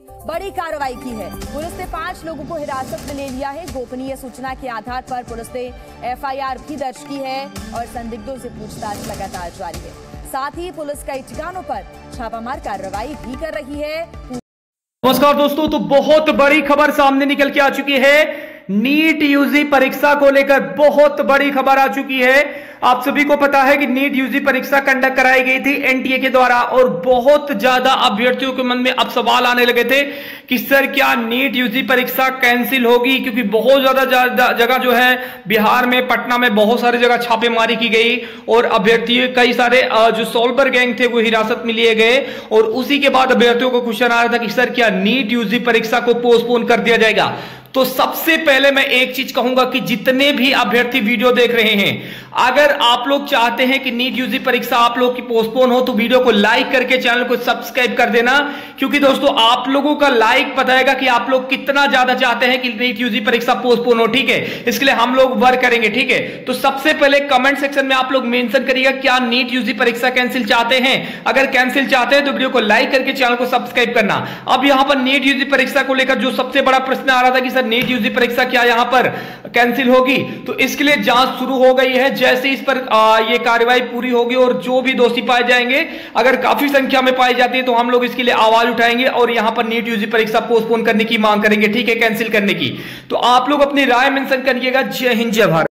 बड़ी कार्रवाई की है। पुलिस ने 5 लोगों को हिरासत में ले लिया है। गोपनीय सूचना के आधार पर पुलिस ने एफआईआर भी दर्ज की है और संदिग्धों से पूछताछ लगातार जारी है। साथ ही पुलिस कई ठिकानों पर छापामार कार्रवाई भी कर रही है। नमस्कार दोस्तों, तो बहुत बड़ी खबर सामने निकल के आ चुकी है। नीट यूजी परीक्षा को लेकर बहुत बड़ी खबर आ चुकी है। आप सभी को पता है कि नीट यूजी परीक्षा कंडक्ट कराई गई थी एनटीए के द्वारा और बहुत ज्यादा अभ्यर्थियों के मन में अब सवाल आने लगे थे कि सर क्या नीट यूजी परीक्षा कैंसिल होगी, क्योंकि बहुत ज्यादा जगह जो है बिहार में, पटना में बहुत सारी जगह छापेमारी की गई और अभ्यर्थी कई सारे जो सोल्बर गैंग थे वो हिरासत में लिए गए और उसी के बाद अभ्यर्थियों को क्वेश्चन आ रहा था कि सर क्या नीट यूजी परीक्षा को पोस्टपोन कर दिया जाएगा। तो सबसे पहले मैं एक चीज कहूंगा कि जितने भी अभ्यर्थी वीडियो देख रहे हैं, अगर आप लोग चाहते हैं कि नीट यूजी परीक्षा आप लोग की पोस्टपोन हो तो वीडियो को लाइक करके चैनल को सब्सक्राइब कर देना, क्योंकि दोस्तों आप लोगों का लाइक बताएगा कि आप लोग कितना ज्यादा चाहते हैं कि नीट यूजी परीक्षा पोस्टपोन हो। ठीक है, इसके लिए हम लोग वर्क करेंगे। ठीक है, तो सबसे पहले कमेंट सेक्शन में आप लोग मेंशन करिएगा क्या नीट यूजी परीक्षा कैंसिल चाहते हैं। अगर कैंसिल चाहते हैं तो वीडियो को लाइक करके चैनल को सब्सक्राइब करना। अब यहां पर नीट यूजी परीक्षा को लेकर जो सबसे बड़ा प्रश्न आ रहा था कि सर नीट यूजी परीक्षा क्या यहां पर कैंसिल होगी, तो इसके लिए जांच शुरू हो गई है। जैसे इस पर ये कार्रवाई पूरी होगी और जो भी दोषी पाए जाएंगे, अगर काफी संख्या में पाई जाती है तो हम लोग इसके लिए आवाज उठाएंगे और यहां पर नीट यूजी परीक्षा पोस्टपोन करने की मांग करेंगे। ठीक है, कैंसिल करने की। तो आप लोग अपनी राय मेंशन करिएगा। जय हिंद, जय भारत।